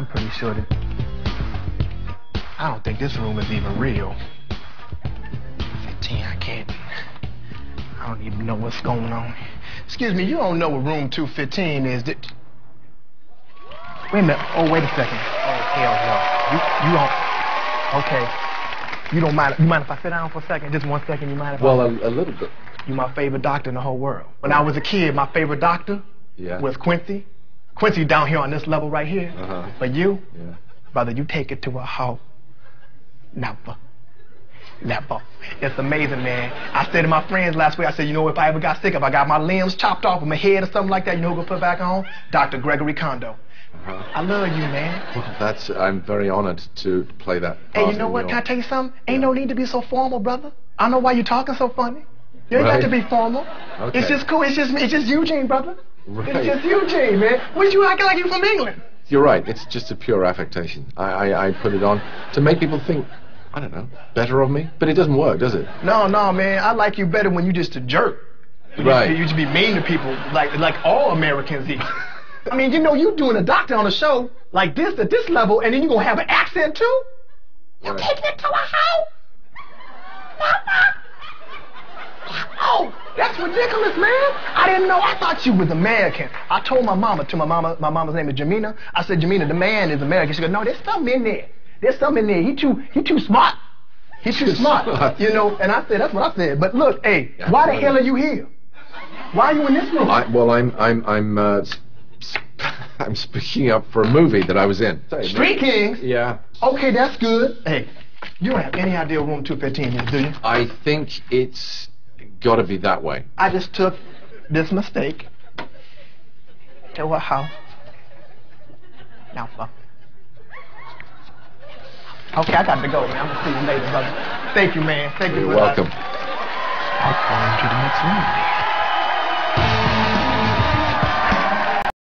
I'm pretty sure that... I don't think this room is even real. 15, I can't... I don't even know what's going on. Excuse me, you don't know what room 215 is, did... Wait a minute. Oh, wait a second. Oh, hell no. You don't... Okay. You don't mind... You mind if I sit down for a second? Just 1 second, you mind if Well, a little bit. You're my favorite doctor in the whole world. When I was a kid, my favorite doctor was Quincy. Quincy down here on this level right here. But you, brother, you take it to a whole never. It's amazing, man. I said to my friends last week, I said, you know, if I ever got sick, if I got my limbs chopped off or my head or something like that, you know who gonna put back on? Dr. Gregory Kondo. I love you, man. Well, I'm very honored to play that part. Hey, you know what? Can I tell you something? Ain't no need to be so formal, brother. I know why you talking so funny. You ain't got to be formal. Okay. It's just cool. It's just Eugene, brother. Right. It's just Eugene, man. What you acting like you from England? You're right. It's just a pure affectation. I put it on to make people think, I don't know, better of me. But it doesn't work, does it? No, man. I like you better when you just a jerk. Right. You just be mean to people like all Americans eat. I mean, you know, you doing a doctor on a show like this at this level, and then you gonna have an accent too? You taking it to a house? Oh, that's ridiculous, man. I didn't know. I thought you was American. I told my mama's name is Jamina. I said, Jamina, the man is American. She goes, no, there's something in there. There's something in there. He too smart. He's too smart. You know, and I said, that's what I said. But look, hey, why the hell are you here? Why are you in this room? I'm speaking up for a movie that I was in. Street Kings? Yeah. Okay, that's good. Hey, you don't have any idea what room 215 is, do you? I think it's got to be that way. I just took this mistake to a house. Now, fuck. Okay, I got to go, man. I'm going to see you later, brother. Thank you, man. Thank you. You're welcome. I'll call you to the next room.